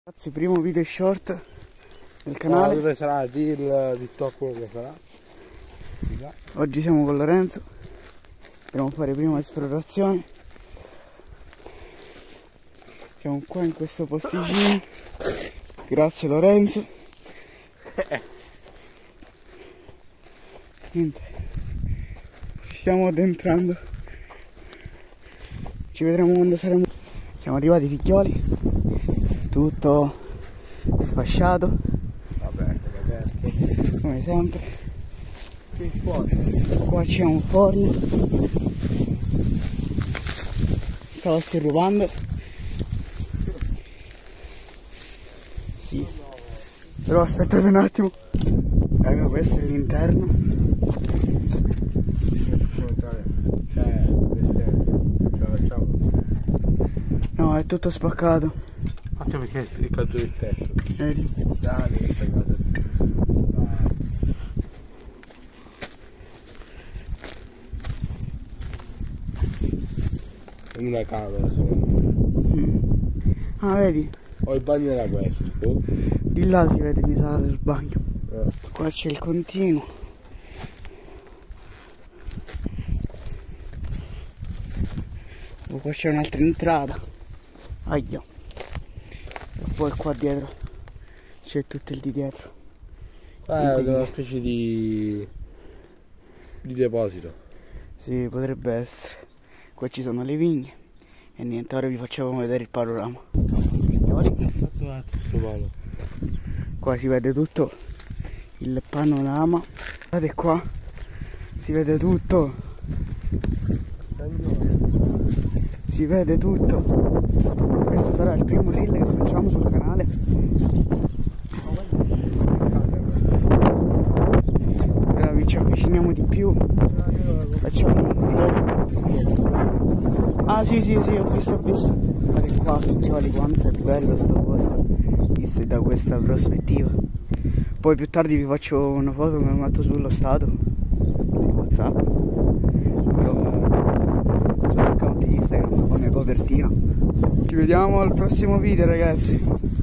Ragazzi, primo video short del canale. Dove sarà il TikTok, quello che sarà. Oggi siamo con Lorenzo. Dobbiamo fare prima esplorazione. Siamo qua in questo posticino. Grazie Lorenzo. Niente. Ci stiamo addentrando. Ci vedremo quando saremo. Siamo arrivati Picchioli. Tutto sfasciato. Vabbè, come sempre. qui fuori. Qua c'è un forno. Stavo stirrupando. Sì. Però aspettate un attimo. Raga, questo è l'interno. Nel senso, ce la facciamo. No, è tutto spaccato. Anche perché è caduto il tetto. Vedi? Dai, questa casa. In una camera secondo me. Ah, vedi? O il bagno era questo. Di là si vede, mi sa, il bagno. Qua c'è il continuo. Oh, qua c'è un'altra entrata. Aia. E poi qua dietro c'è tutto il di dietro. Qua è una specie di deposito. Sì, potrebbe essere. Qua ci sono le vigne. E niente, ora vi facciamo vedere il panorama. Sto palo. Qua si vede tutto il panorama. Guardate qua, si vede tutto. Si vede tutto. Questo sarà il primo reel che facciamo sul canale. Ora ci avviciniamo di più. Facciamo un video. Ah sì, ho visto. Guardate qua, Picchioli, quanto è bello sto posto, visto da questa prospettiva. Poi più tardi vi faccio una foto che mi metto sullo stato di WhatsApp, sull'account di Instagram come copertina. Ci vediamo al prossimo video, ragazzi.